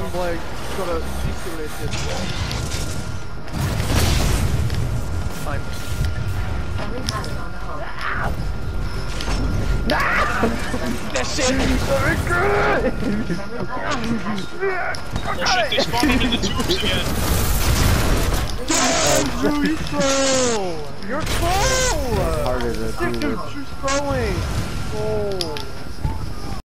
like gotta manipulate this wall. Fine. That shit! Oh shit, they spawned him in the tubes again. You're troll! You're troll! Harder to do You're throwing! Oh.